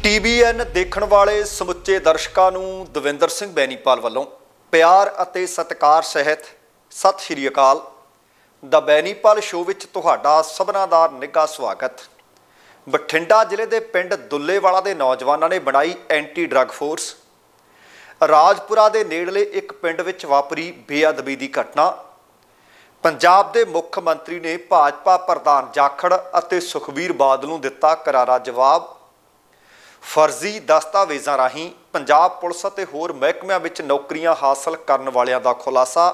TVN देखण वाले समुचे दर्शकों नूं दविंदर सिंह बैनीपाल वालों प्यार अते सत्कार सहित सत श्री अकाल। द बैनीपाल शो विच तुहाडा सबना दा निघा स्वागत। बठिंडा जिले के पिंड दुल्लेवाला के नौजवानों ने बनाई एंटी ड्रग फोर्स। राजपुरा के नेड़ले एक पिंड विच वापरी बेअदबी की घटना। पंजाब के मुख्य मंत्री ने भाजपा प्रधान जाखड़ अते सुखबीर बादल नूं दिता करारा जवाब। फर्जी दस्तावेज़ां राहीं पंजाब पुलिस अते होर महकमिਆਂ विच नौकरियां हासिल करन वालियां दा खुलासा।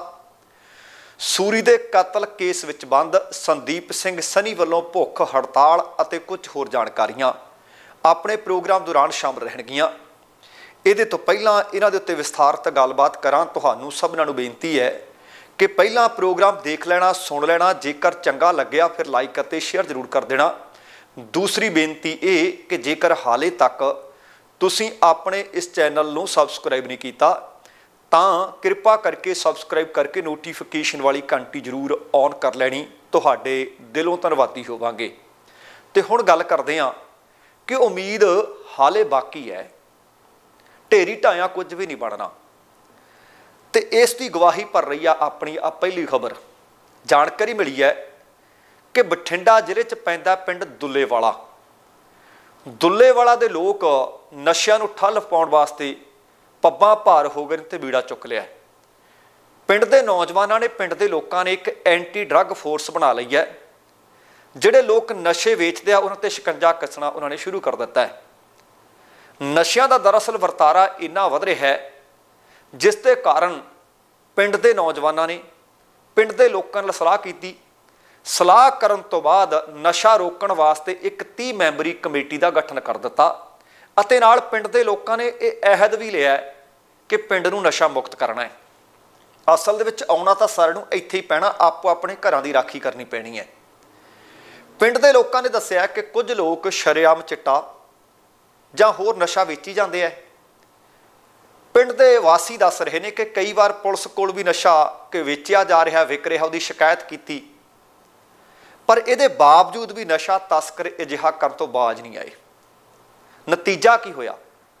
सूरी दे कतल केस विच बंद संदीप सिंह सनी वालों भुख हड़ताल अते कुछ होर जानकारियां अपने प्रोग्राम दौरान शामिल रहणगीਆਂ। ਇਹਦੇ ਤੋਂ ਪਹਿਲਾਂ ਇਹਨਾਂ ਦੇ ਉੱਤੇ ਵਿਸਥਾਰਤ ਗੱਲਬਾਤ ਕਰਾਂ। ਤੁਹਾਨੂੰ ਸਭਨਾਂ ਨੂੰ ਬੇਨਤੀ ਹੈ कि पहला प्रोग्राम देख लेना, सुन लेना, जेकर चंगा लग्या फिर लाइक और शेयर जरूर कर देना। दूसरी बेनती ये कि जेकर हाले तक तुसी अपने इस चैनल नूं सबसक्राइब नहीं किया तो कृपा करके सबसक्राइब करके नोटिफिकेशन वाली घंटी जरूर ऑन कर लैनी। तुहाडे दिलों धन्नवादी होवांगे। तो हुण गल करदे हां कि उम्मीद हाले बाकी है, ढेरी ढाया कुछ भी नहीं बनना। तो इसकी गवाही भर रही है अपनी आ पहली खबर। जानकारी मिली है कि बठिंडा जिले च पैंदा पिंड दुल्लेवाला। दुल्लेवाला दे लोग नशिਆਂ ਨੂੰ ठल पाउण वास्ते पब्बां भार हो गए ते बीड़ा चुक लिया। पिंड दे नौजवानों ने पिंड दे लोगों ने एक एंटी ड्रग फोर्स बना ली है। जिहड़े लोग नशे वेचते हैं उन्हां ते शिकंजा कसना उन्होंने शुरू कर दिता है। नशिਆਂ ਦਾ दरअसल वरतारा इन्ना वध रहा है जिस दे कारण पिंड दे नौजवानों ने पिंड दे लोगों नाल सलाह की। सलाह करन तो बाद नशा रोकण वास्ते एक 30 मैंबरी कमेटी का गठन कर दिता अते नाल पिंड दे लोगों ने यह अहद भी लिया कि पिंड नूं नशा मुक्त करना है। असल दे विच आउणा तां सारिआं नूं इत्थे ही पैणा, आपो अपने घरां दी राखी करनी पैनी है। पिंड दे लोगों ने दस्सिआ कि कुछ लोग शरेआम चिट्टा जां होर नशा वेची जांदे है। पिंड दे वासी दस रहे ने कि कई बार पुलिस कोल भी नशा कि वेचिया जा रहा विक रहा उसकी शिकायत की, पर इहदे बावजूद भी नशा तस्कर अजिहा करन तो बाज नहीं आए। नतीजा की होया?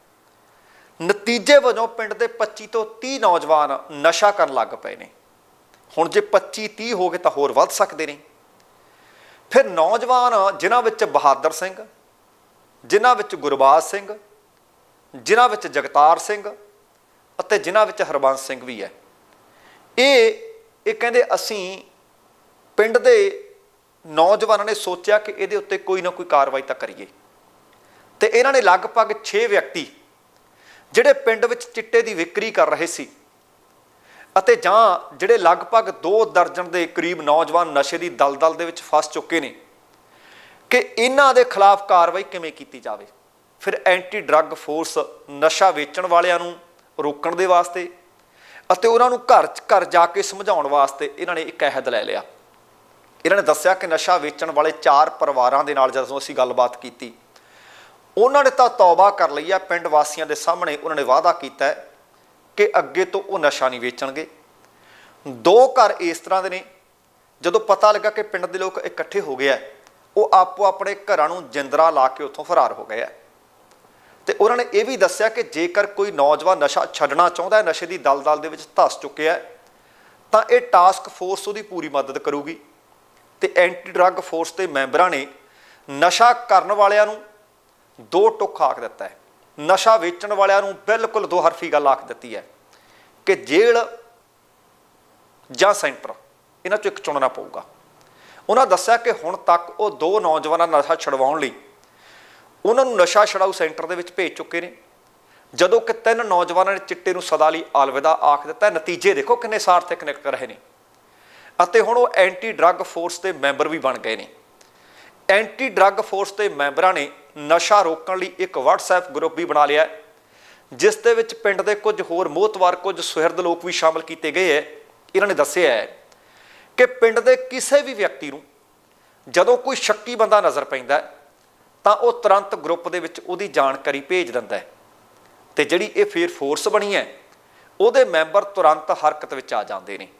नतीजे वजों पिंड दे 25 तो 30 नौजवान नशा करन लग पे ने। हुण जे 25-30 हो गए तो होर वध सकते ने। फिर नौजवान जिन्हां विच बहादुर सिंह, जिन्हां विच गुरबाज सिंह, जिन्हां विच जगतार सिंह ਅਤੇ जिन्हां विच हरबंस सिंह भी है। ये कहते असीं पिंड दे नौजवानों ने सोचा कि इहदे उत्ते कोई ना कोई कार्रवाई तो करिए। तो इन्हां ने लगभग 6 व्यक्ति जिहड़े पिंड विच चिट्टे की विक्री कर रहे सी अते जां जिहड़े लगभग 2 दर्जन के करीब नौजवान नशे की दलदल दे विच फस चुके ने कि इन्हां दे खिलाफ कार्रवाई किवें कीती जावे। फिर एंटी ड्रग फोर्स नशा वेचण वालियां नूं रोकण दे वास्ते अते उन्हां नूं घर घर जाके समझाउण वास्ते इन्हां ने एक अहद लै लिया। इन्हां ने दस्सिआ कि नशा वेचण वाले 4 परिवारां दे नाल जदों असीं गलबात कीती, उन्हां ने तां तौबा कर लई है। पिंड वासियां दे सामणे उन्हां ने वादा कीता है कि अगे तो वो नशा नहीं वेचणगे। 2 घर इस तरह दे ने जदों पता लगा कि पिंड दे लोग इकट्ठे हो गए, वो आपो अपने घरां नूं जिंदरा ला के उत्थों फरार हो गए। तो उन्होंने ये भी दस्सिआ कि जेकर कोई नौजवान नशा छड्डना चाहुंदा है, नशे की दलदल दे विच धस चुकिया है, तो यह टास्क फोर्स उसकी पूरी मदद करूगी। तो एंटी ड्रग फोर्स के मैंबरां ने नशा करन वालियां नूं 2 टुक आख दिता है। नशा वेचण वालियां नूं बिल्कुल 2 हरफी गल आख दी है कि जेल जां सेंटर इन्हां चों एक चुनना पऊगा। उन्हां दस्सिआ कि हुण तक वो 2 नौजवानां नशा छुड़वाउण लई उन्होंने नशा छड़ाऊ सेंटर के भेज चुके हैं। जदों कि 3 नौजवानों ने चिट्टे नूं सदा लई अलविदा आख दिता। नतीजे देखो किन्ने सार्थक निकल रहे हैं अते हुण वो एंटी ड्रग फोर्स के मैंबर भी बन गए हैं। एंटी ड्रग फोर्स के मैंबरां ने नशा रोकण लई एक WhatsApp ग्रुप भी बना लिया जिस दे विच पिंड दे कुछ होर मोहतवार कुछ सुहिरद लोग भी शामिल किए गए है। इन्हां ने दस्सिआ है कि पिंड दे किसी भी व्यक्ति नूं जदों कोई शक्की बंदा नज़र पैंदा है तो वह तुरंत ग्रुप दे विच उहदी जानकारी भेज दिंदा है। तो जिहड़ी ये फिर फोर्स बनी है उहदे मैंबर तुरंत हरकत विच आ जांदे ने।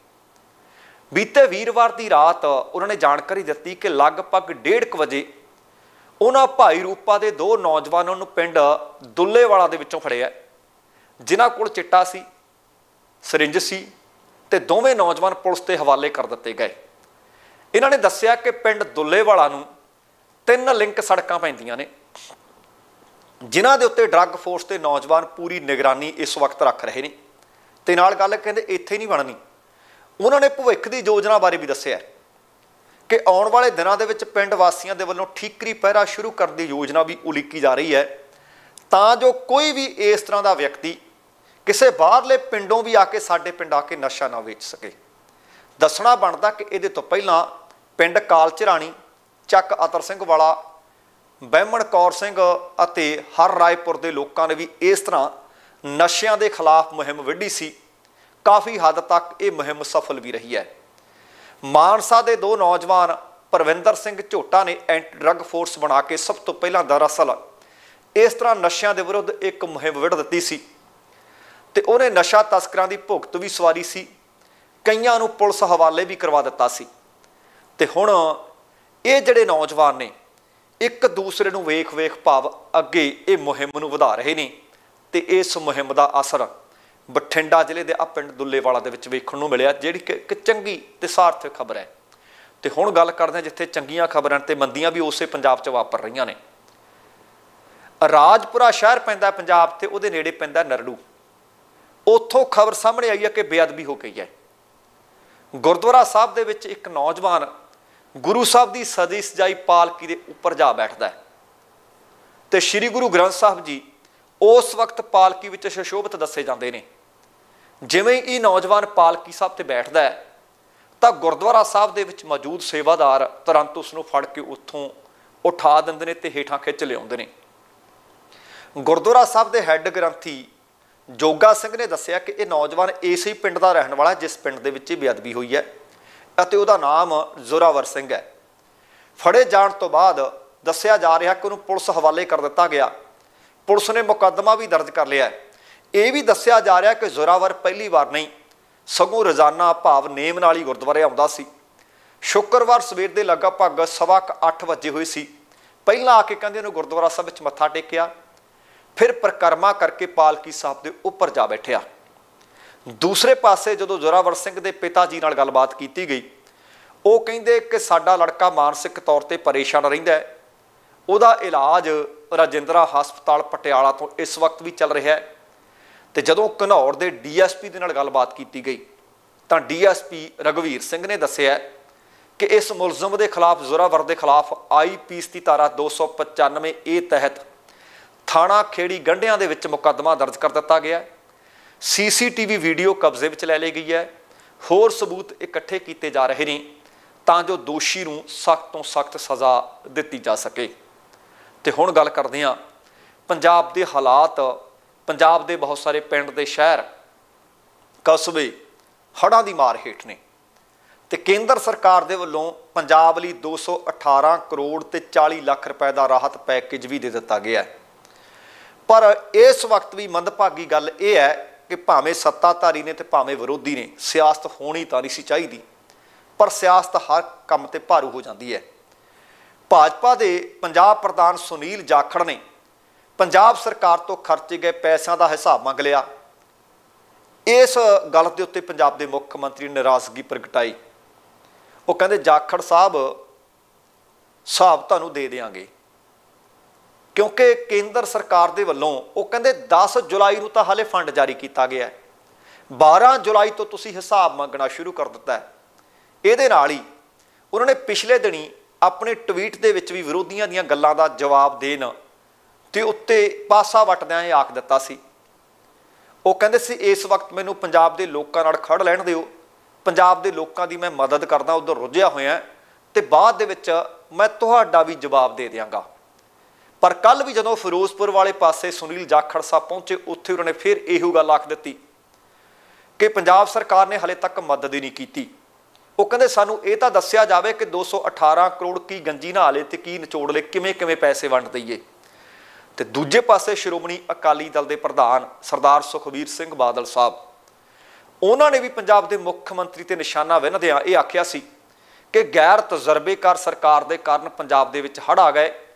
बीते वीरवार की रात उन्होंने जानकारी दी कि लगभग 1:30 बजे ਉਹਨਾਂ ਭਾਈ ਰੂਪਾ ਦੇ 2 ਨੌਜਵਾਨਾਂ ਨੂੰ ਪਿੰਡ ਦੁੱਲੇਵਾਲਾ ਦੇ ਵਿੱਚੋਂ ਫੜਿਆ, ਜਿਨ੍ਹਾਂ ਕੋਲ ਚਿੱਟਾ ਸੀ, ਸਰਿੰਜ ਸੀ, ਤੇ ਦੋਵੇਂ ਨੌਜਵਾਨ ਪੁਲਿਸ ਦੇ ਹਵਾਲੇ ਕਰ ਦਿੱਤੇ ਗਏ। ਇਹਨਾਂ ਨੇ ਦੱਸਿਆ ਕਿ ਪਿੰਡ ਦੁੱਲੇਵਾਲਾ ਨੂੰ 3 ਲਿੰਕ ਸੜਕਾਂ ਪੈਂਦੀਆਂ ਨੇ, ਜਿਨ੍ਹਾਂ ਦੇ ਉੱਤੇ ਡਰੱਗ ਫੋਰਸ ਦੇ ਨੌਜਵਾਨ ਪੂਰੀ ਨਿਗਰਾਨੀ ਇਸ ਵਕਤ ਰੱਖ ਰਹੇ ਨੇ। ਤੇ ਨਾਲ ਗੱਲ ਕਹਿੰਦੇ ਇੱਥੇ ਨਹੀਂ ਬਣਨੀ, ਉਹਨਾਂ ਨੇ ਭਵਿੱਖ ਦੀ ਯੋਜਨਾ ਬਾਰੇ ਵੀ ਦੱਸਿਆ ਕਿ ਆਉਣ ਵਾਲੇ ਦਿਨਾਂ ਦੇ ਵਿੱਚ ਪਿੰਡ ਵਾਸੀਆਂ ਦੇ ਵੱਲੋਂ ਠੀਕਰੀ ਪਹਿਰਾ ਸ਼ੁਰੂ ਕਰਨ ਦੀ ਯੋਜਨਾ ਵੀ ਉਲੀਕੀ ਜਾ ਰਹੀ ਹੈ, ਤਾਂ ਜੋ ਕੋਈ ਵੀ ਇਸ ਤਰ੍ਹਾਂ ਦਾ ਵਿਅਕਤੀ ਕਿਸੇ ਬਾਹਰਲੇ ਪਿੰਡੋਂ ਵੀ ਆ ਕੇ ਸਾਡੇ ਪਿੰਡ ਆ ਕੇ ਨਸ਼ਾ ਨਾ ਵੇਚ ਸਕੇ। ਦੱਸਣਾ ਬਣਦਾ ਕਿ ਇਹਦੇ ਤੋਂ ਪਹਿਲਾਂ ਪਿੰਡ ਕਾਲਚਰਾਣੀ, ਚੱਕ ਅਤਰ ਸਿੰਘ ਵਾਲਾ, ਬਹਿਮਣ ਕੌਰ ਸਿੰਘ ਅਤੇ ਹਰ ਰਾਏਪੁਰ ਦੇ ਲੋਕਾਂ ਨੇ ਵੀ ਇਸ ਤਰ੍ਹਾਂ ਨਸ਼ਿਆਂ ਦੇ ਖਿਲਾਫ ਮੁਹਿੰਮ ਵਿੱਢੀ ਸੀ। ਕਾਫੀ ਹੱਦ ਤੱਕ ਇਹ ਮੁਹਿੰਮ ਸਫਲ ਵੀ ਰਹੀ ਹੈ। ਮਾਨਸਾ ਦੇ 2 ਨੌਜਵਾਨ ਪਰਵਿੰਦਰ ਸਿੰਘ ਝੋਟਾ ਨੇ ਐਂਟੀ ਡਰੱਗ ਫੋਰਸ ਬਣਾ ਕੇ ਸਭ ਤੋਂ ਪਹਿਲਾਂ ਦਰਅਸਲ ਇਸ ਤਰ੍ਹਾਂ ਨਸ਼ਿਆਂ ਦੇ ਵਿਰੁੱਧ ਇੱਕ ਮੁਹਿੰਮ ਵਿੱਢ ਦਿੱਤੀ ਸੀ ਤੇ ਉਹਨੇ ਨਸ਼ਾ ਤਸਕਰਾਂ ਦੀ ਭੁਗਤ ਵੀ ਸਵਾਰੀ ਸੀ, ਕਈਆਂ ਨੂੰ ਪੁਲਿਸ ਹਵਾਲੇ ਵੀ ਕਰਵਾ ਦਿੱਤਾ ਸੀ। ਤੇ ਹੁਣ ਇਹ ਜਿਹੜੇ ਨੌਜਵਾਨ ਨੇ ਇੱਕ ਦੂਸਰੇ ਨੂੰ ਵੇਖ ਭਾਵ ਅੱਗੇ ਇਹ ਮੁਹਿੰਮ ਨੂੰ ਵਧਾ ਰਹੇ ਨੇ ਤੇ ਇਸ ਮੁਹਿੰਮ ਦਾ ਅਸਰ ਬਠਿੰਡਾ ਜ਼ਿਲ੍ਹੇ ਦੇ ਆ ਪਿੰਡ ਦੁੱਲੇਵਾਲਾ ਦੇ ਵਿੱਚ ਵੇਖਣ ਨੂੰ ਮਿਲਿਆ, ਜਿਹੜੀ ਕਿ ਇੱਕ ਚੰਗੀ ਤੇ ਸਾਰਥਕ ਖਬਰ ਹੈ। ਤੇ ਹੁਣ ਗੱਲ ਕਰਦੇ ਹਾਂ ਜਿੱਥੇ ਚੰਗੀਆਂ ਖਬਰਾਂ ਤੇ ਮੰਦੀਆਂ ਵੀ ਉਸੇ ਪੰਜਾਬ 'ਚ ਵਾਪਰ ਰਹੀਆਂ ਨੇ। ਰਾਜਪੁਰਾ ਸ਼ਹਿਰ ਪੈਂਦਾ ਪੰਜਾਬ ਤੇ ਉਹਦੇ ਨੇੜੇ ਪੈਂਦਾ ਨਰੜੂ। ਉੱਥੋਂ ਖਬਰ ਸਾਹਮਣੇ ਆਈ ਹੈ ਕਿ ਬੇਅਦਬੀ ਹੋ ਗਈ ਹੈ। ਗੁਰਦੁਆਰਾ ਸਾਹਿਬ ਦੇ ਵਿੱਚ ਇੱਕ ਨੌਜਵਾਨ ਗੁਰੂ ਸਾਹਿਬ ਦੀ ਸਜੀ ਸਜਾਈ ਪਾਲਕੀ ਦੇ ਉੱਪਰ ਜਾ ਬੈਠਦਾ ਹੈ ਤੇ ਸ਼੍ਰੀ ਗੁਰੂ ਗ੍ਰੰਥ ਸਾਹਿਬ ਜੀ ਉਸ ਵਕਤ ਪਾਲਕੀ ਵਿੱਚ ਸੁਸ਼ੋਭਿਤ ਦੱਸੇ ਜਾਂਦੇ ਨੇ। ਜਿਵੇਂ ਹੀ ਇਹ ਨੌਜਵਾਨ ਪਾਲਕੀ ਸਾਹਿਬ ਤੇ ਬੈਠਦਾ ਹੈ ਤਾਂ ਗੁਰਦੁਆਰਾ ਸਾਹਿਬ ਦੇ ਵਿੱਚ ਮੌਜੂਦ ਸੇਵਾਦਾਰ ਤੁਰੰਤ ਉਸ ਨੂੰ ਫੜ ਕੇ ਉੱਥੋਂ ਉਠਾ ਦਿੰਦੇ ਨੇ ਤੇ ਹੇਠਾਂ ਖਿੱਚ ਲਿਆਉਂਦੇ ਨੇ। ਗੁਰਦੁਆਰਾ ਸਾਹਿਬ ਦੇ ਹੈੱਡ ਗ੍ਰੰਥੀ ਜੋਗਾ ਸਿੰਘ ਨੇ ਦੱਸਿਆ ਕਿ ਇਹ ਨੌਜਵਾਨ ਇਸੇ ਪਿੰਡ ਦਾ ਰਹਿਣ ਵਾਲਾ ਜਿਸ ਪਿੰਡ ਦੇ ਵਿੱਚ ਬੇਅਦਬੀ ਹੋਈ ਹੈ ਅਤੇ ਉਹਦਾ ਨਾਮ ਜ਼ੋਰਾਵਰ ਸਿੰਘ ਹੈ। ਫੜੇ ਜਾਣ ਤੋਂ ਬਾਅਦ ਦੱਸਿਆ ਜਾ ਰਿਹਾ ਕਿ ਉਹਨੂੰ ਪੁਲਿਸ ਹਵਾਲੇ ਕਰ ਦਿੱਤਾ ਗਿਆ। ਪੁਲਿਸ ਨੇ ਮੁਕੱਦਮਾ ਵੀ ਦਰਜ ਕਰ ਲਿਆ। ਇਹ ਵੀ ਦੱਸਿਆ ਜਾ ਰਿਹਾ ਕਿ ਜ਼ੋਰਾਵਰ ਪਹਿਲੀ ਵਾਰ ਨਹੀਂ ਸਗੋਂ ਰੋਜ਼ਾਨਾ ਭਾਵ ਨੇਮ ਨਾਲ ਹੀ ਗੁਰਦੁਆਰੇ ਆਉਂਦਾ ਸੀ। ਸ਼ੁੱਕਰਵਾਰ ਸਵੇਰ ਦੇ ਲਗਭਗ 8:15 ਵਜੇ ਹੋਏ ਸੀ। ਪਹਿਲਾਂ ਆ ਕੇ ਕਹਿੰਦੇ ਉਹਨੂੰ ਗੁਰਦੁਆਰਾ ਸਾਹਿਬ ਵਿੱਚ ਮੱਥਾ ਟੇਕਿਆ, ਫਿਰ ਪਰਿਕਰਮਾ ਕਰਕੇ ਪਾਲਕੀ ਸਾਹਿਬ ਦੇ ਉੱਪਰ ਜਾ ਬੈਠਿਆ। ਦੂਸਰੇ ਪਾਸੇ ਜਦੋਂ ਜ਼ੋਰਾਵਰ ਸਿੰਘ ਦੇ ਪਿਤਾ ਜੀ ਨਾਲ ਗੱਲਬਾਤ ਕੀਤੀ ਗਈ, ਉਹ ਕਹਿੰਦੇ ਕਿ ਸਾਡਾ ਲੜਕਾ ਮਾਨਸਿਕ ਤੌਰ ਤੇ ਪਰੇਸ਼ਾਨ ਰਹਿੰਦਾ ਹੈ, ਉਹਦਾ ਇਲਾਜ ਰਾਜਿੰਦਰਾ ਹਸਪਤਾਲ ਪਟਿਆਲਾ ਤੋਂ ਇਸ ਵਕਤ ਵੀ ਚੱਲ ਰਿਹਾ ਹੈ। ਤੇ ਜਦੋਂ ਘਨੌਰ ਦੇ ਡੀਐਸਪੀ ਦੇ ਨਾਲ ਗੱਲਬਾਤ ਕੀਤੀ ਗਈ ਤਾਂ ਡੀਐਸਪੀ ਰਘਵੀਰ ਸਿੰਘ ਨੇ ਦੱਸਿਆ ਕਿ ਇਸ ਮੁਲਜ਼ਮ ਦੇ ਖਿਲਾਫ ਜ਼ੋਰਾਵਰ ਦੇ ਖਿਲਾਫ ਆਈਪੀਸੀ ਦੀ ਧਾਰਾ 295A ਤਹਿਤ ਥਾਣਾ ਖੇੜੀ ਗੰਢਿਆਂ ਦੇ ਵਿੱਚ ਮੁਕੱਦਮਾ ਦਰਜ ਕਰ ਦਿੱਤਾ ਗਿਆ। ਸੀਸੀਟੀਵੀ ਵੀਡੀਓ ਕਬਜ਼ੇ ਵਿੱਚ ਲੈ ਲਈ ਗਈ ਹੈ। ਹੋਰ ਸਬੂਤ ਇਕੱਠੇ ਕੀਤੇ ਜਾ ਰਹੇ ਨੇ ਤਾਂ ਜੋ ਦੋਸ਼ੀ ਨੂੰ ਸਖਤ ਤੋਂ ਸਖਤ ਸਜ਼ਾ ਦਿੱਤੀ ਜਾ ਸਕੇ। ਤੇ ਹੁਣ ਗੱਲ ਕਰਦੇ ਹਾਂ ਪੰਜਾਬ ਦੇ ਹਾਲਾਤ। ਪੰਜਾਬ ਦੇ ਬਹੁਤ ਸਾਰੇ ਪਿੰਡ ਤੇ ਸ਼ਹਿਰ ਕਸਬੇ ਹੜ੍ਹਾਂ ਦੀ ਮਾਰ ਹੇਠ ਨੇ ਤੇ ਕੇਂਦਰ ਸਰਕਾਰ ਦੇ ਵੱਲੋਂ ਪੰਜਾਬ ਲਈ 218 ਕਰੋੜ ਤੇ 40 ਲੱਖ ਰੁਪਏ ਦਾ ਰਾਹਤ ਪੈਕੇਜ ਵੀ ਦੇ ਦਿੱਤਾ ਗਿਆ। ਪਰ ਇਸ ਵਕਤ ਵੀ ਮੰਦਭਾਗੀ ਗੱਲ ਇਹ ਹੈ ਕਿ ਭਾਵੇਂ ਸੱਤਾਧਾਰੀ ਨੇ ਤੇ ਭਾਵੇਂ ਵਿਰੋਧੀ ਨੇ, ਸਿਆਸਤ ਹੋਣੀ ਤਾਂ ਨਹੀਂ ਸੀ ਚਾਹੀਦੀ, ਪਰ ਸਿਆਸਤ ਹਰ ਕੰਮ ਤੇ ਭਾਰੂ ਹੋ ਜਾਂਦੀ ਹੈ। ਭਾਜਪਾ ਦੇ ਪੰਜਾਬ ਪ੍ਰਧਾਨ ਸੁਨੀਲ ਜਾਖੜ ਨੇ ਪੰਜਾਬ ਸਰਕਾਰ ਤੋਂ ਖਰਚੇ ਗਏ ਪੈਸਿਆਂ ਦਾ ਹਿਸਾਬ ਮੰਗ ਲਿਆ। ਇਸ ਗੱਲ ਦੇ ਉੱਤੇ ਪੰਜਾਬ ਦੇ ਮੁੱਖ ਮੰਤਰੀ ਨੇ ਨਾਰਾਜ਼ਗੀ ਪ੍ਰਗਟਾਈ। ਉਹ ਕਹਿੰਦੇ ਜਾਖੜ ਸਾਹਿਬ ਹਿਸਾਬ ਤੁਹਾਨੂੰ ਦੇ ਦਿਆਂਗੇ, ਕਿਉਂਕਿ ਕੇਂਦਰ ਸਰਕਾਰ ਦੇ ਵੱਲੋਂ ਉਹ ਕਹਿੰਦੇ 10 ਜੁਲਾਈ ਨੂੰ ਤਾਂ ਹਾਲੇ ਫੰਡ ਜਾਰੀ ਕੀਤਾ ਗਿਆ, 12 ਜੁਲਾਈ ਤੋਂ ਤੁਸੀਂ ਹਿਸਾਬ ਮੰਗਣਾ ਸ਼ੁਰੂ ਕਰ ਦਿੱਤਾ ਹੈ। ਇਹਦੇ ਨਾਲ ਹੀ ਉਹਨਾਂ ਨੇ ਪਿਛਲੇ ਦਿਨੀ ਆਪਣੇ ਟਵੀਟ ਦੇ ਵਿੱਚ ਵੀ ਵਿਰੋਧੀਆਂ ਦੀਆਂ ਗੱਲਾਂ ਦਾ ਜਵਾਬ ਦੇਣ ਤੇ ਉੱਤੇ ਪਾਸਾ ਵੱਟਦਿਆਂ ਇਹ ਆਖ ਦਿੱਤਾ ਸੀ। ਉਹ ਕਹਿੰਦੇ ਸੀ ਇਸ ਵਕਤ ਮੈਨੂੰ ਪੰਜਾਬ ਦੇ ਲੋਕਾਂ ਨਾਲ ਖੜ ਲੈਣ ਦਿਓ, ਪੰਜਾਬ ਦੇ ਲੋਕਾਂ ਦੀ ਮੈਂ ਮਦਦ ਕਰਦਾ, ਉਧਰ ਰੁੱਝਿਆ ਹੋਇਆ ਤੇ ਬਾਅਦ ਦੇ ਵਿੱਚ ਮੈਂ ਤੁਹਾਡਾ ਵੀ ਜਵਾਬ ਦੇ ਦਿਆਂਗਾ। ਪਰ ਕੱਲ ਵੀ ਜਦੋਂ ਫਿਰੋਜ਼ਪੁਰ ਵਾਲੇ ਪਾਸੇ ਸੁਨੀਲ ਜਾਖੜ ਸਾਹਿਬ ਪਹੁੰਚੇ, ਉੱਥੇ ਉਹਨਾਂ ਨੇ ਫਿਰ ਇਹੋ ਗੱਲ ਆਖ ਦਿੱਤੀ ਕਿ ਪੰਜਾਬ ਸਰਕਾਰ ਨੇ ਹਲੇ ਤੱਕ ਮਦਦ ਹੀ ਨਹੀਂ ਕੀਤੀ। ਉਹ ਕਹਿੰਦੇ ਸਾਨੂੰ ਇਹ ਤਾਂ ਦੱਸਿਆ ਜਾਵੇ ਕਿ 218 ਕਰੋੜ ਕੀ ਗੰਜੀ ਨਹਾ ਲੇ ਤੇ ਕੀ ਨਿਚੋੜ ਲੇ, ਕਿਵੇਂ ਕਿਵੇਂ ਪੈਸੇ ਵੰਡ ਦਈਏ। ਤੇ ਦੂਜੇ ਪਾਸੇ ਸ਼੍ਰੋਮਣੀ ਅਕਾਲੀ ਦਲ ਦੇ ਪ੍ਰਧਾਨ ਸਰਦਾਰ ਸੁਖਬੀਰ ਸਿੰਘ ਬਾਦਲ ਸਾਹਿਬ, ਉਹਨਾਂ ਨੇ ਵੀ ਪੰਜਾਬ ਦੇ ਮੁੱਖ ਮੰਤਰੀ ਤੇ ਨਿਸ਼ਾਨਾ ਵਿੰਨ੍ਹਦਿਆਂ ਇਹ ਆਖਿਆ ਸੀ ਕਿ ਗੈਰ ਤਜਰਬੇਕਾਰ ਸਰਕਾਰ ਦੇ ਕਾਰਨ ਪੰਜਾਬ ਦੇ ਵਿੱਚ ਹੜ੍ਹ ਆ ਗਏ,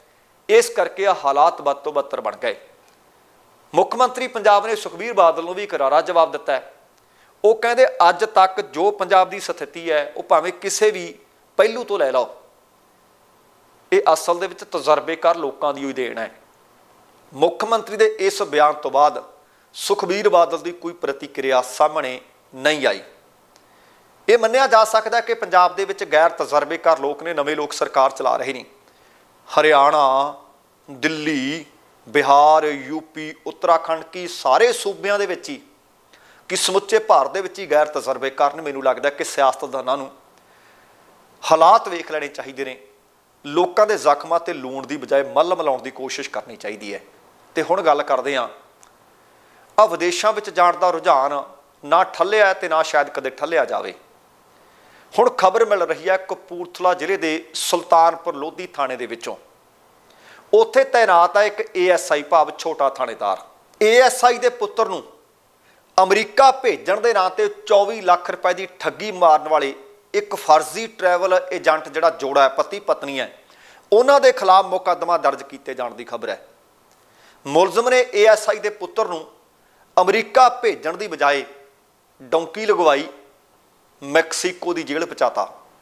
इस करके हालात बद तो बदतर बन गए। मुख मंत्री पंजाब ने सुखबीर बादल को भी करारा जवाब दिता है। वो कहते अज तक जो पंजाब की स्थिति है वो भावें किसी भी पहलू तो लै लो, ये असल दे विच तजर्बेकार लोगों की देन है। मुख मंत्री के इस बयान तो बाद सुखबीर बादल की कोई प्रतिक्रिया सामने नहीं आई। ये मन्निया जा सकता है कि पंजाब दे विच गैर तजर्बेकार लोग ने, नवे लोग सरकार चला रहे हैं। हरियाणा, दिल्ली, बिहार, यूपी, उत्तराखंड की सारे सूबे दे विच ही कि समुचे भारत दे विच ही गैर तजर्बेकार ने। मैनूं लगदा कि सियासतदानां नूं हालात वेख लेने चाहिए ने, लोगों के जख्मां ते लूण की बजाय मल मिलाउण की कोशिश करनी चाहिए है। तो हुण गल करदे हां, आ विदेशों में जाण दा रुझान ना ठल्लिया ते ना शायद कदे ठल्लिया जावे। हुण खबर मिल रही है कपूरथला जिले के सुल्तानपुर लोधी थाणे दे विचों, उत्थे तैनात है एक ASI भाव छोटा थाणेदार। ASI के पुत्र नूं अमरीका भेजण दे नां ते 24 लाख रुपए की ठगी मारन वाले एक फर्जी ट्रैवल एजेंट जिहड़ा जोड़ा है, पति पत्नी है, उन्हां दे खिलाफ मुकदमा दर्ज किए जाने की खबर है। मुलजम ने ASI के पुत्र नूं अमरीका भेजण की बजाय डोंकी लगवाई, मैक्सीको की जेल पहुंचाता।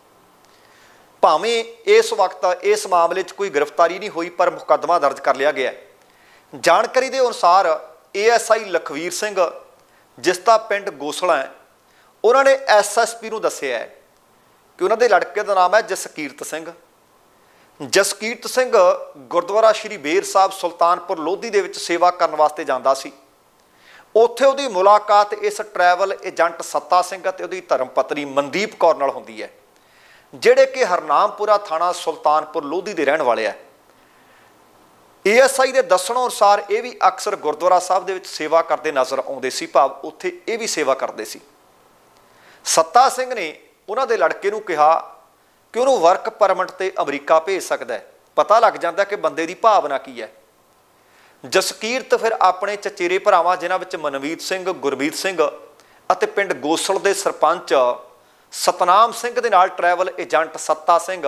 भावें इस वक्त इस मामले कोई गिरफ्तारी नहीं हुई पर मुकदमा दर्ज कर लिया गया। जानकारी के अनुसार ASI लखवीर सिंह जिसका पिंड गोसला है, उन्होंने SSP नूं दस्सिया है कि उन्होंने लड़के का नाम है जसकीरत सिंह। जसकीरत सिंह गुरुद्वारा श्री बेर साहब सुल्तानपुर लोधी दे विच सेवा करने वास्ते जांदा सी। उत्थे उहदी मुलाकात इस ट्रैवल एजेंट सत्ता सिंह ते उहदी धर्म पत्नी मनदीप कौर नाल हुंदी है, जिहड़े कि हरनामपुरा थाणा सुल्तानपुर लोधी दे रहण वाले है। ASI के दस्सण अनुसार ये भी अक्सर गुरुद्वारा साहब दे विच सेवा करते नज़र आउंदे सी, भाव उत्थे ये भी सेवा करते सी। सत्ता सिंह ने उन्हां दे लड़के नूं कहा कि उन्होंने वर्क परमिट ते अमरीका भेज सकता है। पता लग जाता कि बंदे की भावना की है। जसकीरत फिर अपने चचेरे भरावां जिन्हां विच मनवीर सिंह, गुरमीत सिंह अते पिंड गोसल के सरपंच सतनाम सिंह दे नाल ट्रैवल एजेंट सत्ता सिंह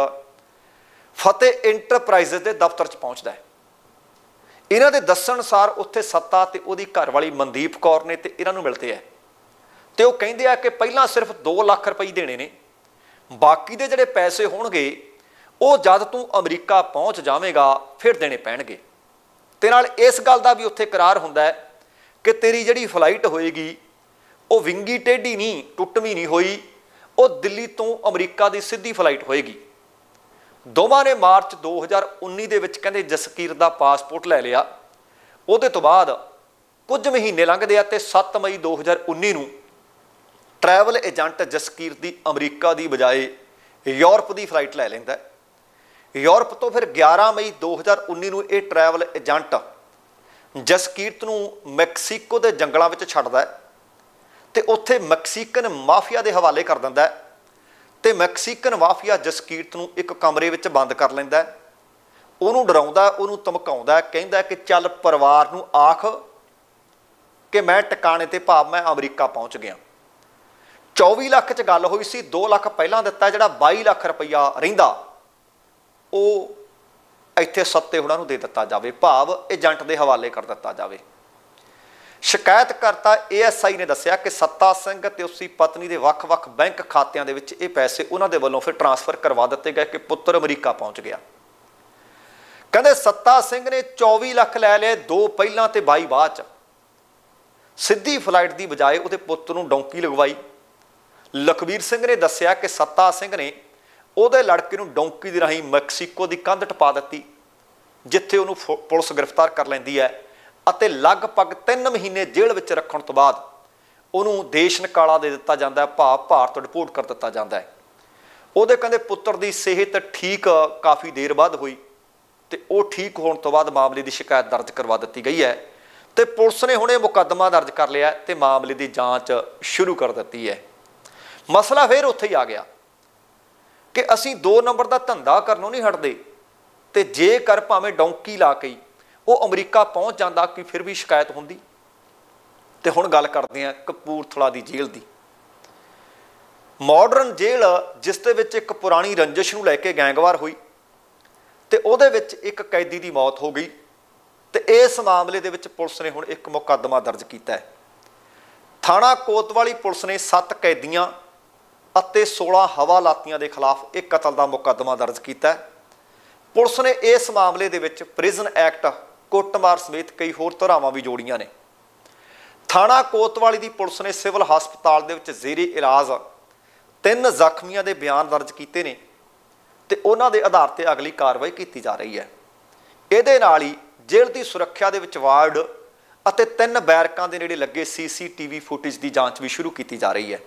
फतेह इंटरप्राइजेज के दफ्तर च पहुँचता है। इन्हां दे दस्सण अनुसार उत्थे सत्ता ते उहदी घरवाली मनदीप कौर ने ते इन्हां नूं मिलते हैं ते वो कहिंदे आ कि पहलां सिर्फ 2 लाख रुपए देने ने, बाकी दे जिहड़े पैसे होणगे वो जद तूं अमरीका पहुँच जावेगा फिर देने पैणगे। ते नाल इस गल दा भी उत्थे करार हुंदा है कि तेरी जिहड़ी फ्लाइट होएगी वो विंगी टेढ़ी नहीं, टुटवी नहीं होई, वो दिल्ली तो अमरीका की सीधी फ्लाइट होएगी। दोवां ने मार्च 2019 दे विच कहंदे जसकीरत दा पासपोर्ट लै लिया। उहदे तो बाद कुछ महीने लंघदे आ ते 7 मई 2019 नूं ट्रैवल एजेंट जसकीरत की अमरीका की बजाय यूरोप की फ्लाइट लै लैंदा है। यूरोप तो फिर 11 मई 2019 नूं ये ट्रैवल एजेंट जसकीरत नूं मैक्सीको के जंगलों में छड्डदा है ते उत्थे मैक्सीकन माफिया के हवाले कर दिंदा है ते मैक्सीकन माफिया जसकीरत नूं एक कमरे में बंद कर लैंदा है, उहनूं डराउंदा, उहनूं धमकाउंदा, कहंदा कि चल परिवार नूं आख कि मैं टिकाणे ते भाव मैं अमरीका पहुँच गया। 24 लाख च गल हुई सी, 2 लाख पहलां दिता, जिहड़ा 22 लाख रुपया रहिंदा वो इत्थे सत्ते हुणां नूं दे दिता जावे, भाव एजेंट के हवाले कर दिता जावे। शिकायतकर्ता ASI ने दस्सिया कि सत्ता सिंह ते उसकी पत्नी के वख-वख बैंक खातियां दे विच ये पैसे उन्हां दे वल्लों फिर ट्रांसफर करवा दिते गए कि पुत्र अमरीका पहुँच गया। कहंदे सत्ता सिंह ने 24 लाख लै लिया, 2 पहलां ते 22 बाद च। सीधी फ्लाइट की बजाय उहदे पुत्र नूं डोंकी लगवाई। लखबीर सिंह ने दस्सिया कि सत्ता सिंह ने उहदे लड़के नूं डोंकी दे राहीं मैक्सीको की कंध टपा दी, जिथे उहनूं पुलिस गिरफ्तार कर लैंदी है अते लगभग 3 महीने जेल विच रखण तो बाद उहनूं देश निकाला दे दिता जांदा है, भाव भारत डिपोर्ट कर दिता जांदा है। उहदे कहंदे पुत्र की सेहत ठीक काफ़ी देर बाद हुई ते वो ठीक होने तो बाद मामले की शिकायत दर्ज करवा दी गई है ते पुलिस ने हुणे मुकदमा दर्ज कर लिया ते मामले की जांच शुरू कर दी है। मसला फिर उत्थे ही आ गया कि असीं 2 नंबर का धंधा करनों नहीं हटदे ते जेकर भावें डोंकी ला के वो अमरीका पहुँच जाता कि फिर भी शिकायत होंदी। तो हुण गल करते हैं कपूरथला की जेल की। मॉडर्न जेल जिस दे विच एक पुरानी रंजिश नूं लैके गैंगवार हुई ਤੇ ਉਹਦੇ ਵਿੱਚ ਇੱਕ ਕੈਦੀ ਦੀ ਮੌਤ ਹੋ ਗਈ ਤੇ ਇਸ ਮਾਮਲੇ ਦੇ ਵਿੱਚ ਪੁਲਿਸ ਨੇ ਹੁਣ ਇੱਕ ਮੁਕੱਦਮਾ ਦਰਜ ਕੀਤਾ ਹੈ। ਥਾਣਾ ਕੋਤਵਾਲੀ ਪੁਲਿਸ ਨੇ 7 ਕੈਦੀਆਂ ਅਤੇ 16 ਹਵਾਲਾਤੀਆਂ ਦੇ ਖਿਲਾਫ ਇੱਕ ਕਤਲ ਦਾ ਮੁਕੱਦਮਾ ਦਰਜ ਕੀਤਾ ਹੈ। ਪੁਲਿਸ ਨੇ ਇਸ ਮਾਮਲੇ ਦੇ ਵਿੱਚ ਪ੍ਰਿਜ਼ਨ ਐਕਟ, ਕੁੱਟਮਾਰ ਸਮੇਤ ਕਈ ਹੋਰ ਧਾਰਾਵਾਂ ਵੀ ਜੋੜੀਆਂ ਨੇ। ਥਾਣਾ ਕੋਤਵਾਲੀ ਦੀ ਪੁਲਿਸ ਨੇ ਸਿਵਲ ਹਸਪਤਾਲ ਦੇ ਵਿੱਚ ਜ਼ੇਰੇ ਇਲਾਜ 3 ਜ਼ਖਮੀਆਂ ਦੇ ਬਿਆਨ ਦਰਜ ਕੀਤੇ ਨੇ ਤੇ ਉਹਨਾਂ ਦੇ ਆਧਾਰ ਤੇ ਅਗਲੀ ਕਾਰਵਾਈ ਕੀਤੀ ਜਾ ਰਹੀ ਹੈ। ਇਹਦੇ ਨਾਲ ਹੀ ਜੇਲ੍ਹ ਦੀ ਸੁਰੱਖਿਆ ਦੇ ਵਿੱਚ ਵਾਰਡ ਅਤੇ 3 ਬੈਰਕਾਂ ਦੇ ਨੇੜੇ ਲੱਗੇ CCTV ਫੁਟੇਜ ਦੀ ਜਾਂਚ ਵੀ ਸ਼ੁਰੂ ਕੀਤੀ ਜਾ ਰਹੀ ਹੈ।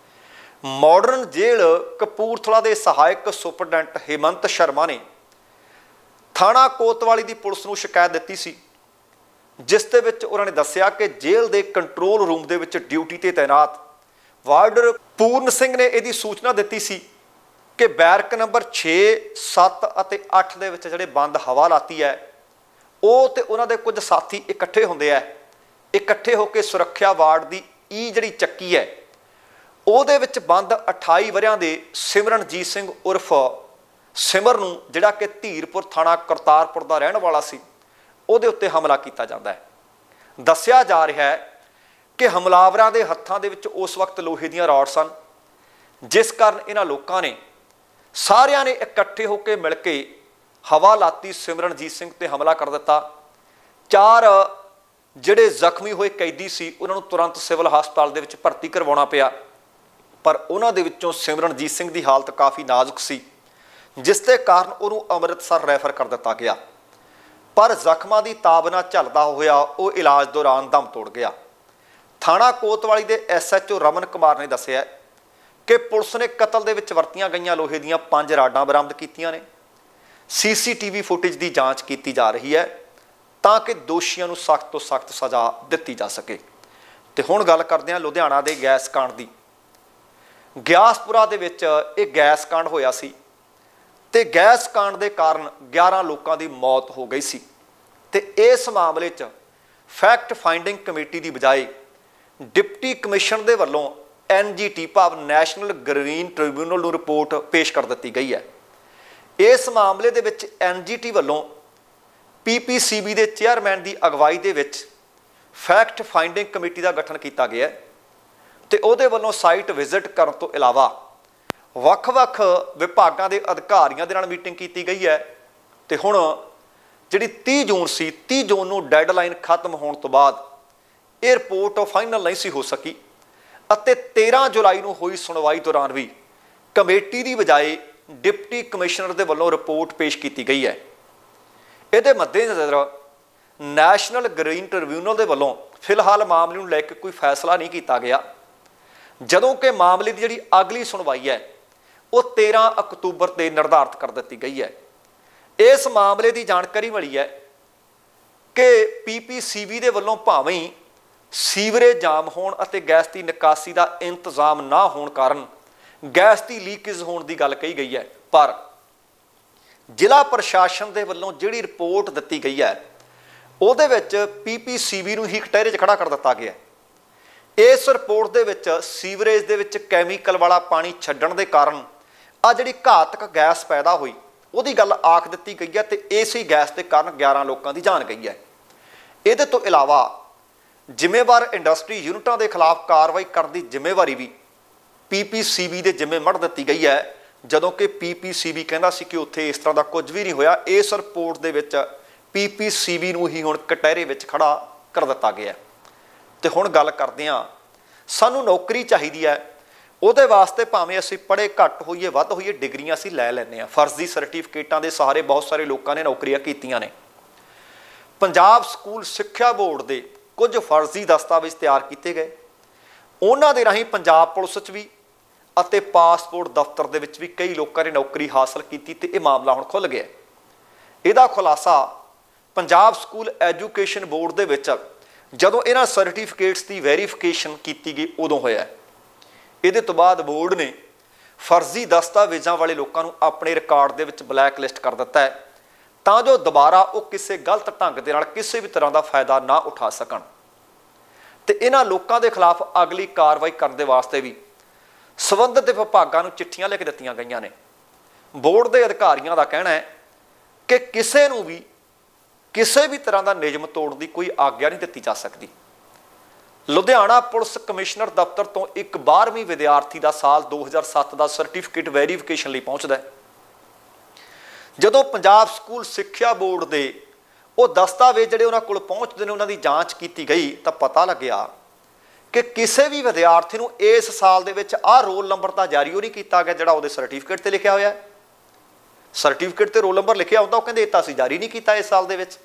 ਮਾਡਰਨ ਜੇਲ੍ਹ ਕਪੂਰਥਲਾ ਦੇ ਸਹਾਇਕ ਸੁਪਰਡੈਂਟ ਹੇਮੰਤ ਸ਼ਰਮਾ ਨੇ ਥਾਣਾ ਕੋਤਵਾਲੀ ਦੀ ਪੁਲਿਸ ਨੂੰ ਸ਼ਿਕਾਇਤ ਦਿੱਤੀ ਸੀ, ਜਿਸ ਦੇ ਵਿੱਚ ਉਹਨਾਂ ਨੇ ਦੱਸਿਆ ਕਿ ਜੇਲ੍ਹ ਦੇ ਕੰਟਰੋਲ ਰੂਮ ਦੇ ਵਿੱਚ ਡਿਊਟੀ ਤੇ ਤੈਨਾਤ ਵਾਰਡਰ ਪੂਰਨ ਸਿੰਘ ਨੇ ਇਹਦੀ ਸੂਚਨਾ ਦਿੱਤੀ ਸੀ ਕਿ ਬੈਰਕ ਨੰਬਰ 6, 7 ਅਤੇ 8 ਦੇ ਵਿੱਚ ਜਿਹੜੇ ਬੰਦ ਹਵਾਲਾਤੀ ਹੈ ਉਹ ਤੇ ਉਹਨਾਂ ਦੇ ਕੁਝ ਸਾਥੀ ਇਕੱਠੇ ਹੁੰਦੇ ਆ। ਇਕੱਠੇ ਹੋ ਕੇ ਸੁਰੱਖਿਆ ਵਾਰਡ ਦੀ ਜਿਹੜੀ ਚੱਕੀ ਹੈ ਉਹਦੇ ਵਿੱਚ ਬੰਦ 28 ਵਰਿਆਂ ਦੇ ਸਿਮਰਨਜੀਤ ਸਿੰਘ ਉਰਫ ਸਿਮਰ ਨੂੰ, ਜਿਹੜਾ ਕਿ ਧੀਰਪੁਰ ਥਾਣਾ ਕਰਤਾਰਪੁਰ ਦਾ ਰਹਿਣ ਵਾਲਾ ਸੀ, ਉਹਦੇ ਉੱਤੇ ਹਮਲਾ ਕੀਤਾ ਜਾਂਦਾ ਹੈ। ਦੱਸਿਆ ਜਾ ਰਿਹਾ ਹੈ ਕਿ ਹਮਲਾਵਰਾਂ ਦੇ ਹੱਥਾਂ ਦੇ ਵਿੱਚ ਉਸ ਵਕਤ ਲੋਹੇ ਦੀਆਂ ਰੌਡ ਸਨ, ਜਿਸ ਕਾਰਨ ਇਹਨਾਂ ਲੋਕਾਂ ਨੇ ਸਾਰਿਆਂ ਨੇ ਇਕੱਠੇ ਹੋ ਕੇ ਮਿਲ ਕੇ ਹਵਾਲਾਤੀ ਸਿਮਰਨਜੀਤ ਸਿੰਘ ਤੇ ਹਮਲਾ ਕਰ ਦਿੱਤਾ। 4 ਜਿਹੜੇ ਜ਼ਖਮੀ ਹੋਏ ਕੈਦੀ ਸੀ ਉਹਨਾਂ ਨੂੰ ਤੁਰੰਤ ਸਿਵਲ ਹਸਪਤਾਲ ਦੇ ਵਿੱਚ ਭਰਤੀ ਕਰਵਾਉਣਾ ਪਿਆ, ਪਰ ਉਹਨਾਂ ਦੇ ਵਿੱਚੋਂ ਸਿਮਰਨਜੀਤ ਸਿੰਘ ਦੀ ਹਾਲਤ ਕਾਫੀ ਨਾਜ਼ੁਕ ਸੀ, ਜਿਸ ਦੇ ਕਾਰਨ ਉਹਨੂੰ ਅੰਮ੍ਰਿਤਸਰ ਰੈਫਰ ਕਰ ਦਿੱਤਾ ਗਿਆ। ਪਰ ਜ਼ਖਮਾਂ ਦੀ ਤਾਬ ਨਾਲ ਝੱਲਦਾ ਹੋਇਆ ਉਹ ਇਲਾਜ ਦੌਰਾਨ ਦਮ ਤੋੜ ਗਿਆ। ਥਾਣਾ ਕੋਤਵਾਲੀ ਦੇ SHO ਰਮਨ ਕੁਮਾਰ ਨੇ ਦੱਸਿਆ ਕਿ ਪੁਲਿਸ ਨੇ ਕਤਲ ਦੇ ਵਿੱਚ ਵਰਤੀਆਂ ਗਈਆਂ ਲੋਹੇ ਦੀਆਂ 5 ਰਾਡਾਂ ਬਰਾਮਦ ਕੀਤੀਆਂ ਨੇ। CCTV ਫੁਟੇਜ ਦੀ ਜਾਂਚ ਕੀਤੀ ਜਾ ਰਹੀ ਹੈ ਤਾਂ ਕਿ ਦੋਸ਼ੀਆਂ ਨੂੰ ਸਖਤ ਤੋਂ ਸਖਤ ਸਜ਼ਾ ਦਿੱਤੀ ਜਾ ਸਕੇ। ਤੇ ਹੁਣ ਗੱਲ ਕਰਦੇ ਹਾਂ ਲੁਧਿਆਣਾ ਦੇ ਗੈਸ ਕਾਂਡ ਦੀ। ਗਿਆਸਪੁਰਾ ਦੇ ਵਿੱਚ ਇਹ ਗੈਸ ਕਾਂਡ ਹੋਇਆ ਸੀ ਤੇ ਗੈਸ ਕਾਂਡ ਦੇ ਕਾਰਨ 11 ਲੋਕਾਂ ਦੀ ਮੌਤ ਹੋ ਗਈ ਸੀ ਤੇ ਇਸ ਮਾਮਲੇ 'ਚ ਫੈਕਟ ਫਾਈਂਡਿੰਗ ਕਮੇਟੀ ਦੀ ਬਜਾਏ ਡਿਪਟੀ ਕਮਿਸ਼ਨ ਦੇ ਵੱਲੋਂ NGT ਭਾਵ ਨੈਸ਼ਨਲ ਗ੍ਰੀਨ ਟ੍ਰਿਬਿਊਨਲ ਨੂੰ ਰਿਪੋਰਟ ਪੇਸ਼ ਕਰ ਦਿੱਤੀ ਗਈ ਹੈ। ਇਸ ਮਾਮਲੇ ਦੇ ਵਿੱਚ NGT ਵੱਲੋਂ PPCB ਦੇ ਚੇਅਰਮੈਨ ਦੀ ਅਗਵਾਈ ਦੇ ਵਿੱਚ ਫੈਕਟ ਫਾਈਂਡਿੰਗ ਕਮੇਟੀ ਦਾ ਗਠਨ ਕੀਤਾ ਗਿਆ ਤੇ ਉਹਦੇ ਵੱਲੋਂ ਸਾਈਟ ਵਿਜ਼ਿਟ ਕਰਨ ਤੋਂ ਇਲਾਵਾ ਵੱਖ-ਵੱਖ ਵਿਭਾਗਾਂ ਦੇ ਅਧਿਕਾਰੀਆਂ ਦੇ ਨਾਲ ਮੀਟਿੰਗ ਕੀਤੀ ਗਈ ਹੈ ਤੇ ਹੁਣ ਜਿਹੜੀ 30 ਜੂਨ ਸੀ, 30 ਜੂਨ ਨੂੰ ਡੈਡਲਾਈਨ ਖਤਮ ਹੋਣ ਤੋਂ ਬਾਅਦ ਇਹ ਰਿਪੋਰਟ ਫਾਈਨਲ ਨਹੀਂ ਸੀ ਹੋ ਸਕੀ ਅਤੇ 13 ਜੁਲਾਈ ਨੂੰ ਹੋਈ ਸੁਣਵਾਈ ਦੌਰਾਨ ਵੀ ਕਮੇਟੀ ਦੀ ਬਜਾਏ ਡਿਪਟੀ ਕਮਿਸ਼ਨਰ ਦੇ ਵੱਲੋਂ ਰਿਪੋਰਟ ਪੇਸ਼ ਕੀਤੀ ਗਈ ਹੈ। ਇਹਦੇ ਮੱਦੇਨਜ਼ਰ ਨੈਸ਼ਨਲ ਗ੍ਰੀਨ ਟ੍ਰਿਬਿਊਨਲ ਦੇ ਵੱਲੋਂ ਫਿਲਹਾਲ ਮਾਮਲੇ ਨੂੰ ਲੈ ਕੇ ਕੋਈ ਫੈਸਲਾ ਨਹੀਂ ਕੀਤਾ ਗਿਆ, ਜਦੋਂ ਕਿ ਮਾਮਲੇ ਦੀ ਜਿਹੜੀ ਅਗਲੀ ਸੁਣਵਾਈ ਹੈ ਉਹ 13 ਅਕਤੂਬਰ ਤੇ ਨਿਰਧਾਰਤ ਕਰ ਦਿੱਤੀ ਗਈ ਹੈ। ਇਸ ਮਾਮਲੇ ਦੀ ਜਾਣਕਾਰੀ ਮਿਲੀ ਹੈ ਕਿ PPCB ਦੇ ਵੱਲੋਂ ਭਾਵੇਂ ਸੀਵਰੇਜ ਜਾਮ ਹੋਣ ਅਤੇ ਗੈਸ ਦੀ ਨਿਕਾਸੀ ਦਾ ਇੰਤਜ਼ਾਮ ਨਾ ਹੋਣ ਕਾਰਨ ਗੈਸ ਦੀ ਲੀਕੇਜ ਹੋਣ ਦੀ ਗੱਲ ਕਹੀ ਗਈ ਹੈ, ਪਰ ਜ਼ਿਲ੍ਹਾ ਪ੍ਰਸ਼ਾਸਨ ਦੇ ਵੱਲੋਂ ਜਿਹੜੀ ਰਿਪੋਰਟ ਦਿੱਤੀ ਗਈ ਹੈ ਉਹਦੇ ਵਿੱਚ PPCB ਨੂੰ ਹੀ ਕਟਹਿਰੇ 'ਚ ਖੜਾ ਕਰ ਦਿੱਤਾ ਗਿਆ। ਇਸ ਰਿਪੋਰਟ ਦੇ ਵਿੱਚ ਸੀਵਰੇਜ ਦੇ ਵਿੱਚ ਕੈਮੀਕਲ ਵਾਲਾ ਪਾਣੀ ਛੱਡਣ ਦੇ ਕਾਰਨ ਆ ਜਿਹੜੀ ਘਾਤਕ ਗੈਸ ਪੈਦਾ ਹੋਈ ਉਹਦੀ ਗੱਲ ਆਖ ਦਿੱਤੀ ਗਈ ਹੈ ਤੇ ਇਸੇ ਗੈਸ ਦੇ ਕਾਰਨ 11 ਲੋਕਾਂ ਦੀ ਜਾਨ ਗਈ ਹੈ। ਇਹਦੇ ਤੋਂ ਇਲਾਵਾ ਜ਼ਿੰਮੇਵਾਰ ਇੰਡਸਟਰੀ ਯੂਨਿਟਾਂ ਦੇ ਖਿਲਾਫ ਕਾਰਵਾਈ ਕਰਨ ਦੀ ਜ਼ਿੰਮੇਵਾਰੀ ਵੀ PPCB ਦੇ ਜ਼ਿੰਮੇ ਮੜ ਦਿੱਤੀ ਗਈ ਹੈ, ਜਦੋਂ ਕਿ PPCB ਕਹਿੰਦਾ ਸੀ ਕਿ ਉੱਥੇ ਇਸ ਤਰ੍ਹਾਂ ਦਾ ਕੁਝ ਵੀ ਨਹੀਂ ਹੋਇਆ। ਇਸ ਰਿਪੋਰਟ ਦੇ ਵਿੱਚ PPCB ਨੂੰ ਹੀ ਹੁਣ ਕਟਹਿਰੇ ਵਿੱਚ ਖੜਾ ਕਰ ਦਿੱਤਾ ਗਿਆ। ਤੇ ਹੁਣ ਗੱਲ ਕਰਦੇ ਹਾਂ, ਸਾਨੂੰ ਨੌਕਰੀ ਚਾਹੀਦੀ ਹੈ, ਉਹਦੇ ਵਾਸਤੇ ਭਾਵੇਂ ਅਸੀਂ ਪੜ੍ਹੇ ਘੱਟ ਹੋਈਏ ਵੱਧ ਹੋਈਏ ਡਿਗਰੀਆਂ ਅਸੀਂ ਲੈ ਲੈਂਦੇ ਹਾਂ। ਫਰਜ਼ੀ ਸਰਟੀਫਿਕੇਟਾਂ ਦੇ ਸਹਾਰੇ ਬਹੁਤ ਸਾਰੇ ਲੋਕਾਂ ਨੇ ਨੌਕਰੀਆਂ ਕੀਤੀਆਂ ਨੇ। ਪੰਜਾਬ ਸਕੂਲ ਸਿੱਖਿਆ ਬੋਰਡ ਦੇ ਕੁਝ ਫਰਜ਼ੀ ਦਸਤਾਵੇਜ਼ ਤਿਆਰ ਕੀਤੇ ਗਏ, ਉਹਨਾਂ ਦੇ ਰਾਹੀਂ ਪੰਜਾਬ ਪੁਲਿਸ 'ਚ ਵੀ ਅਤੇ ਪਾਸਪੋਰਟ ਦਫ਼ਤਰ ਦੇ ਵਿੱਚ ਵੀ ਕਈ ਲੋਕਾਂ ਨੇ ਨੌਕਰੀ ਹਾਸਲ ਕੀਤੀ ਤੇ ਇਹ ਮਾਮਲਾ ਹੁਣ ਖੁੱਲ੍ਹ ਗਿਆ। ਇਹਦਾ ਖੁਲਾਸਾ ਪੰਜਾਬ ਸਕੂਲ ਐਜੂਕੇਸ਼ਨ ਬੋਰਡ ਦੇ ਵਿੱਚ ਜਦੋਂ ਇਹਨਾਂ ਸਰਟੀਫਿਕੇਟਸ ਦੀ ਵੈਰੀਫਿਕੇਸ਼ਨ ਕੀਤੀ ਗਈ ਉਦੋਂ ਹੋਇਆ। ਇਹਦੇ ਤੋਂ ਬਾਅਦ ਬੋਰਡ ਨੇ ਫਰਜ਼ੀ ਦਸਤਾਵੇਜ਼ਾਂ ਵਾਲੇ ਲੋਕਾਂ ਨੂੰ ਆਪਣੇ ਰਿਕਾਰਡ ਦੇ ਵਿੱਚ ਬਲੈਕ ਲਿਸਟ ਕਰ ਦਿੱਤਾ ਹੈ ਤਾਂ ਜੋ ਦੁਬਾਰਾ ਉਹ ਕਿਸੇ ਗਲਤ ਢੰਗ ਦੇ ਨਾਲ ਕਿਸੇ ਵੀ ਤਰ੍ਹਾਂ ਦਾ ਫਾਇਦਾ ਨਾ ਉਠਾ ਸਕਣ। ਤੇ ਇਹਨਾਂ ਲੋਕਾਂ ਦੇ ਖਿਲਾਫ ਅਗਲੀ ਕਾਰਵਾਈ ਕਰਨ ਦੇ ਵਾਸਤੇ ਵੀ ਸੰਬੰਧਿਤ ਵਿਭਾਗਾਂ ਨੂੰ ਚਿੱਠੀਆਂ ਲਿਖ ਦਿੱਤੀਆਂ ਗਈਆਂ ਨੇ। ਬੋਰਡ ਦੇ ਅਧਿਕਾਰੀਆਂ ਦਾ ਕਹਿਣਾ ਹੈ कि किसी नूं भी किसी भी तरह का नियम तोड़न की कोई आग्या नहीं दी जा सकती। लुधियाना पुलिस कमिश्नर दफ्तर तो एक 12वीं विद्यार्थी का साल 2007 का सर्टिफिकेट वेरीफिकेशन लिए पहुँचता है। जदों पंजाब स्कूल सिक्ख्या बोर्ड के वो दस्तावेज जिहड़े उन्हां कोल पहुँचते हैं उन्हां दी जांच की गई तो पता लग्या कि किसी भी विद्यार्थी नूं इस साल दे विच आ रोल नंबर तो जारी नहीं किया गया जिहड़ा उहदे सर्टिफिकेट ते लिखिया होया है। सर्टिफिकेट ते रोल नंबर लिखिया हुंदा वो कहंदे इह तां असीं जारी नहीं किया इस साल दे विच,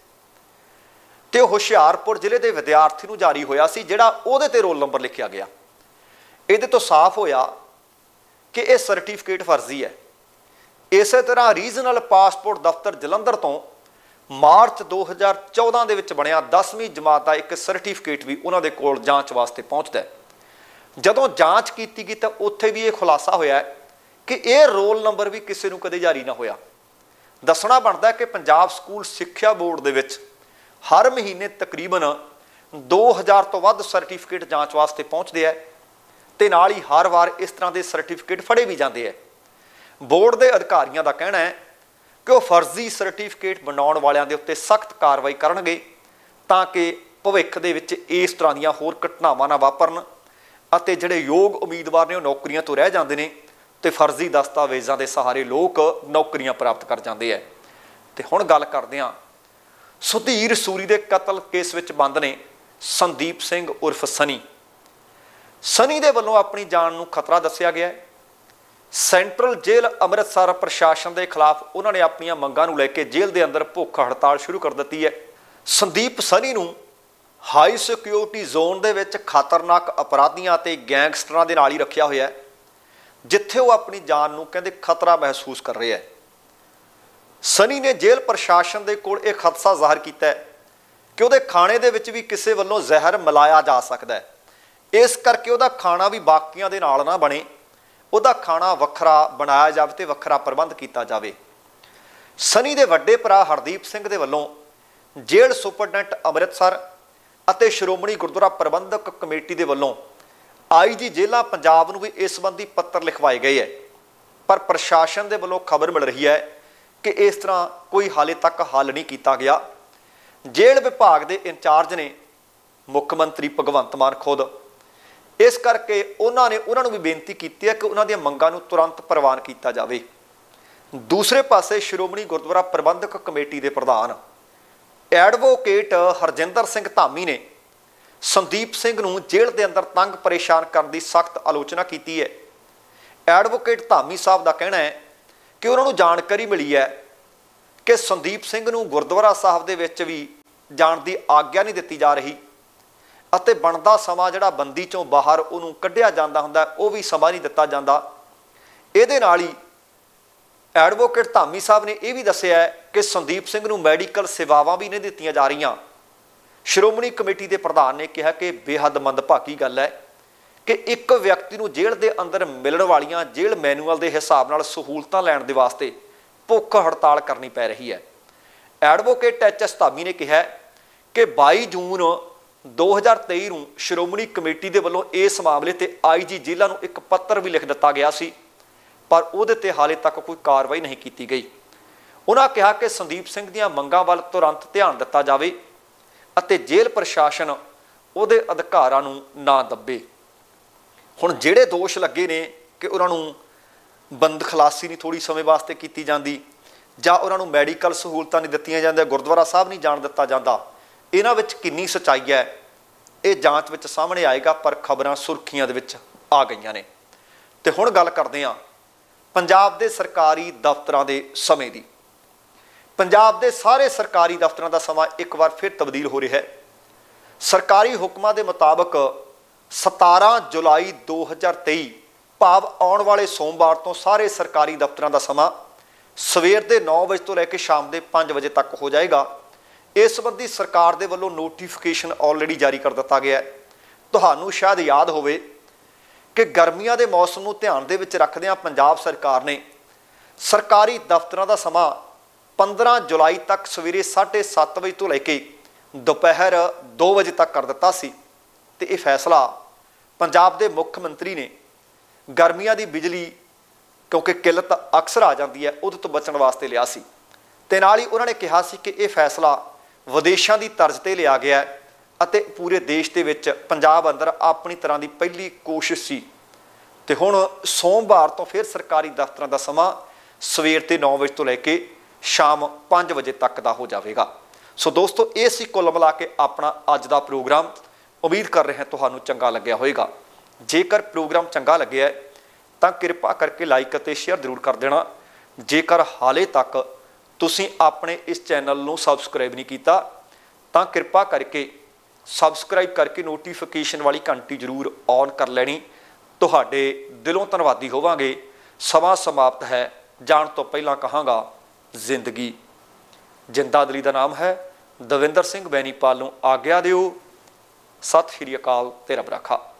ते हुशियारपुर जिले के विद्यार्थी नूं जारी होया सी जिहड़ा उहदे ते रोल नंबर लिखिया गया। इहदे तो साफ होया कि यह सर्टिफिकेट फर्जी है। इस तरह रीजनल पासपोर्ट दफ्तर जलंधर तो मार्च 2014 दे विच बनिया 10वीं जमात का एक सर्टिफिकेट भी उन्हां दे कोल जांच वास्ते पहुँचता है। जदों जांच की गई तो उत्थे भी ये खुलासा होया है कि यह रोल नंबर भी किसी नूं कदे जारी ना होया। दसना बनता है कि पंजाब स्कूल सिक्ख्या बोर्ड दे विच हर महीने तकरीबन 2000 तो वध सर्टिफिकेट जांच वास्ते पहुँचते हैं ते नाल ही हर बार इस तरह के सर्टिफिकेट फड़े भी जाते हैं। बोर्ड के अधिकारियों का कहना है कि वह फर्जी सर्टिफिकेट बनाने वालों के उत्ते सख्त कार्रवाई करनगे ताकि भविख दे विच इस तरह दीयां होर घटनावां ना वापरन अते जिहड़े योग उम्मीदवार ने वो नौकरियां तो रह जाते हैं तो फर्जी दस्तावेज़ों के सहारे लोग नौकरियां प्राप्त कर जाते हैं। तो हुण गल करदे हां सुधीर सूरी के कतल केस विच बंद ने संदीप सिंह उर्फ सनी। सनी दे वल्लों अपनी जान नूं खतरा दस्सिया गया है। सेंट्रल जेल अमृतसर प्रशासन के खिलाफ उन्होंने अपन मंगां नूं लैके जेल के अंदर भुख हड़ताल शुरू कर दी है। संदीप सनी नूं हाई सिक्योरिटी जोन दे विच खतरनाक अपराधियों ते गैंगस्टरां दे नाल ही रखिया होया है, जिथे वो अपनी जान नूं कहंदे खतरा महसूस कर रहे हैं। सनी ने जेल प्रशासन के कोल यह खदशा जाहिर किया है कि उहदे खाने दे विच भी किसी वल्लों जहर मिलाया जा सकता है, इस करके उहदा खाना भी बाकियां दे नाल ना बने, उहदा खाना वखरा बनाया जाए तो वखरा प्रबंध किया जाए। सनी दे वड्डे भरा हरदीप सिंह दे वल्लों जेल सुपरडेंट अमृतसर अते श्रोमणी गुरुद्वारा प्रबंधक कमेटी दे वल्लों IG जेलां पंजाब नूं भी इस संबंधी पत्र लिखवाए गए है, पर प्रशासन दे वल्लों खबर मिल रही है कि इस तरह कोई हाले तक हल नहीं किया गया। जेल विभाग के इंचार्ज ने मुख्यमंत्री भगवंत मान खुद, इस करके उन्होंने भी बेनती की है कि उन्होंने मंगां नूं तुरंत प्रवान किया जाए। दूसरे पासे श्रोमणी गुरुद्वारा प्रबंधक कमेटी के प्रधान एडवोकेट हरजिंदर सिंह धामी ने संदीप सिंह नूं जेल के अंदर तंग परेशान करने की सख्त आलोचना की है। एडवोकेट धामी साहब का कहना है कि उन्होंने जानकारी मिली है कि संदीप सिंह नूं गुरुद्वारा साहब दे विच भी जाण की आग्या नहीं दी जा रही अते बनदा समा जिहड़ा बंदी चों बाहर उहनूं कढिया जांदा हुंदा वो भी समा नहीं दिता जांदा। इहदे नाल ही एडवोकेट धामी साहब ने यह भी दस्सिया है कि संदीप सिंह नूं मैडिकल सेवावां भी नहीं दित्तियां जा रहीआं। श्रोमणी कमेटी के प्रधान ने कहा कि बेहद मंदभागी गल है कि एक व्यक्ति नूं जेल के अंदर मिलण वालियां जेल मैनुअल के हिसाब नाल सहूलतां लैण दे वास्ते भुख हड़ताल करनी पै रही है। एडवोकेट HS धामी ने कहा कि 22 जून 2023 नूं श्रोमणी कमेटी के वल्लों इस मामले ते IG जेलां नूं एक पत्र भी लिख दिता गया सी, पर उहदे ते हाले तक कोई कार्रवाई नहीं की गई। उन्होंने कहा कि संदीप सिंह दीआं मंगां वल तुरंत ध्यान दिता जाए अते जेल प्रशासन उहदे अधिकारां नूं ना दबे। हुण जिहड़े दोष लगे ने कि उन्होंने बंद खलासी नहीं थोड़ी समय वास्ते की जाती जां उन्होंने मैडिकल सहूलतां नहीं दित्तियां जांदियां, गुरुद्वारा साहब नहीं जाण दिता जाता, इन्हां विच किन्नी सच्चाई है ये जांच विच सामने आएगा, पर खबरां सुर्खियां दे विच आ गईयां ने। ते हुण गल करदे हां पंजाब दे सरकारी दफ्तरां दे समय दी। पंजाब दे सारे सरकारी दफ्तरां दा समा एक बार फिर तब्दील हो रहा है। सरकारी हुक्मां दे मुताबक 17 जुलाई 2023 भाव आने वाले सोमवार तो सारे सरकारी दफ्तरां दा समा सवेर के 9 बजे तो लैके शाम के 5 बजे तक हो जाएगा। इस संबंधी सरकार के वल्लों नोटिफिकेशन ऑलरेडी जारी कर दिता गया है। तुहानूं शायद याद होवे कि गर्मियों के मौसम को ध्यान दे विच रखदिआं पंजाब सरकार ने सरकारी दफ्तरां दा समा 15 जुलाई तक सवेरे 7:30 बजे तो लैके दोपहर 2 बजे तक कर दिता सी। ते इह फैसला पंजाब के मुख्यमंत्री ने गर्मियों की बिजली क्योंकि किल्लत अक्सर आ जाती है उहदे तो बचण वास्ते लिया सी। ਤੇ ਨਾਲ ਹੀ ਉਹਨਾਂ ਨੇ ਕਿਹਾ ਸੀ ਕਿ ਇਹ ਫੈਸਲਾ ਵਿਦੇਸ਼ਾਂ ਦੀ ਤਰਜ਼ ਤੇ ਲਿਆ ਗਿਆ ਹੈ ਅਤੇ ਪੂਰੇ ਦੇਸ਼ ਦੇ ਵਿੱਚ ਪੰਜਾਬ ਅੰਦਰ ਆਪਣੀ ਤਰ੍ਹਾਂ ਦੀ ਪਹਿਲੀ ਕੋਸ਼ਿਸ਼ ਸੀ। ਤੇ ਹੁਣ ਸੋਮਵਾਰ ਤੋਂ ਫਿਰ ਸਰਕਾਰੀ ਦਫ਼ਤਰਾਂ ਦਾ ਸਮਾਂ ਸਵੇਰ ਦੇ 9 ਵਜੇ ਤੋਂ ਲੈ ਕੇ ਸ਼ਾਮ 5 ਵਜੇ ਤੱਕ ਦਾ ਹੋ ਜਾਵੇਗਾ। ਸੋ ਦੋਸਤੋ, ਇਹ ਸੀ ਕੁੱਲ ਮਿਲਾ ਕੇ ਆਪਣਾ ਅੱਜ ਦਾ ਪ੍ਰੋਗਰਾਮ। ਉਮੀਦ ਕਰ ਰਹੇ ਹਾਂ ਤੁਹਾਨੂੰ ਚੰਗਾ ਲੱਗਿਆ ਹੋਵੇਗਾ। ਜੇਕਰ ਪ੍ਰੋਗਰਾਮ ਚੰਗਾ ਲੱਗਿਆ ਤਾਂ ਕਿਰਪਾ ਕਰਕੇ ਲਾਈਕ ਅਤੇ ਸ਼ੇਅਰ ਜ਼ਰੂਰ ਕਰ ਦੇਣਾ। ਜੇਕਰ ਹਾਲੇ ਤੱਕ ਤੁਸੀਂ ਆਪਣੇ ਇਸ ਚੈਨਲ ਨੂੰ ਸਬਸਕ੍ਰਾਈਬ ਨਹੀਂ ਕੀਤਾ ਤਾਂ ਕਿਰਪਾ ਕਰਕੇ ਸਬਸਕ੍ਰਾਈਬ ਕਰਕੇ ਨੋਟੀਫਿਕੇਸ਼ਨ ਵਾਲੀ ਘੰਟੀ ਜ਼ਰੂਰ ਔਨ ਕਰ ਲੈਣੀ। ਤੁਹਾਡੇ ਦਿਲੋਂ ਧੰਨਵਾਦੀ ਹੋਵਾਂਗੇ। ਸਮਾਂ ਸਮਾਪਤ ਹੈ। ਜਾਣ ਤੋਂ ਪਹਿਲਾਂ ਕਹਾਂਗਾ, ਜ਼ਿੰਦਗੀ ਜਿੰਦਾਦਲੀ ਦਾ ਨਾਮ ਹੈ। ਦਵਿੰਦਰ ਸਿੰਘ ਬੈਨੀਪਾਲ ਨੂੰ ਆਗਿਆ ਦਿਓ। ਸਤਿ ਸ਼੍ਰੀ ਅਕਾਲ ਤੇ ਰੱਬ ਰਾਖਾ।